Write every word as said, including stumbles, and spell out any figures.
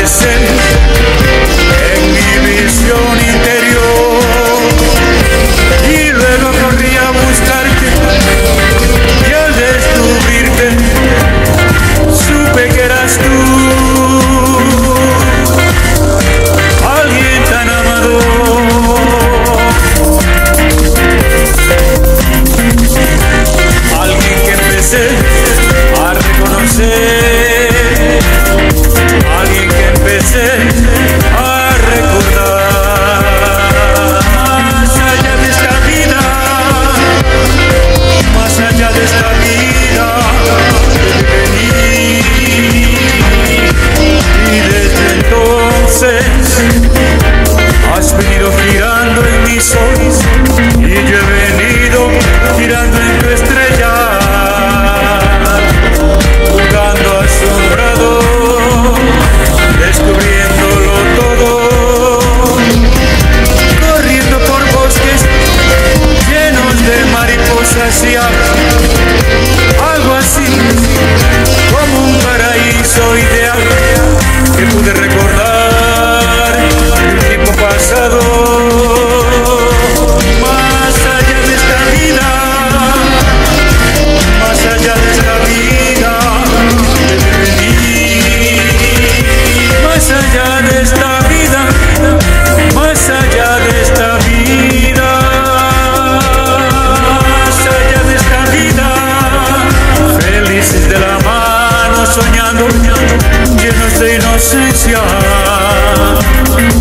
aparecer en mi visión interior, y luego corrí a buscarte, y al descubrirte supe que eras tú, alguien tan amado, alguien que empecé a reconocer, alguien que empecé a recordar. Más allá de esta vida, más allá de esta vida, vení, y desde entonces has venido girando en mis ojos, y yo he venido girando en tu estrella, jugando asombrado, descubriéndolo todo, corriendo por bosques llenos de mariposas y aves, algo así como un paraíso ideal que pude recordar el tiempo pasado. Más allá de esta vida, más allá de esta vida, más allá de esta vida, más allá de esta vida, más allá de esta vida, felices de la mano, soñando, llenos de inocencia.